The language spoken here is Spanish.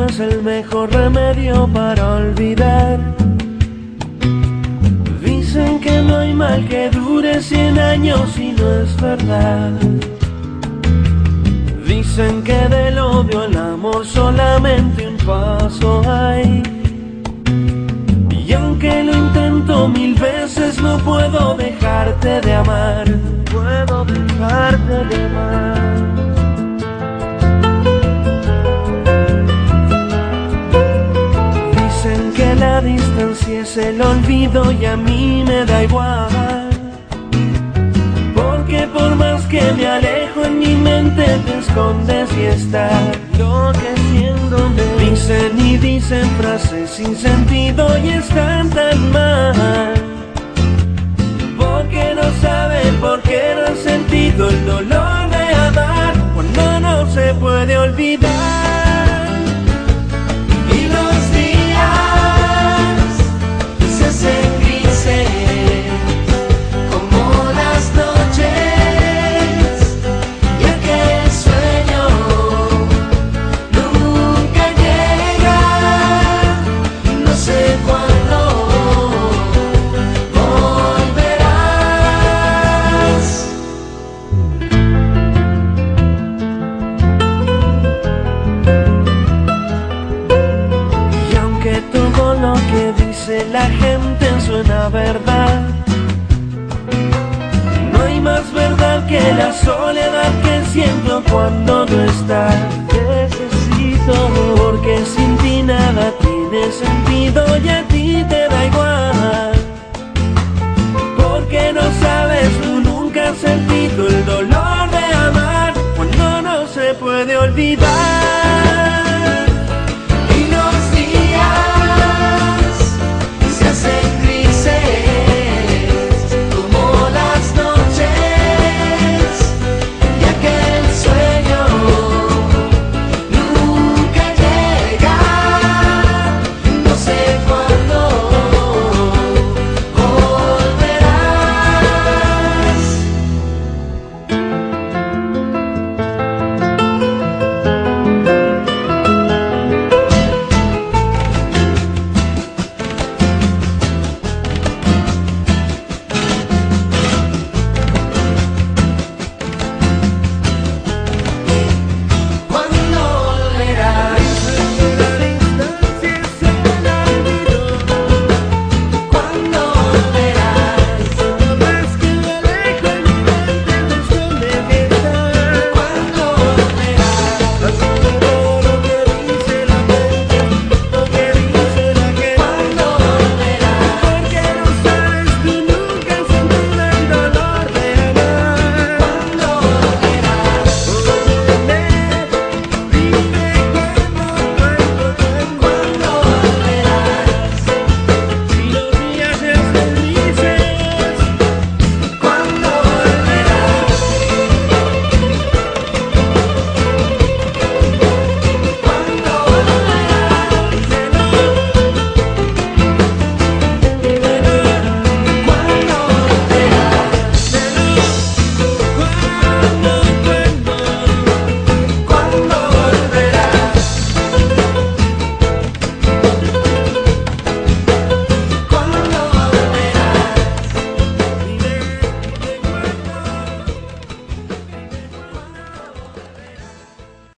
es el mejor remedio para olvidar. Dicen que no hay mal que dure 100 años y no es verdad. Dicen que del odio al amor solamente un paso hay. Y aunque lo intento 1000 veces no puedo dejarte de amar. No puedo dejarte de amar. Dicen que la distancia es el olvido y a mí me da igual. Porque por más que me alejo en mi mente te escondes y estás enloqueciéndome. Dicen y dicen frases sin sentido y están tan mal. Porque no saben, porque no han sentido el dolor de amar cuando no se puede olvidar. Y los días se hacen grises como las noches, y aquel sueño nunca llega. No sé cuándo volverás. Y aunque todo lo que dice la gente suena verdad, no hay más verdad que la soledad que siento cuando no estás. Necesito, porque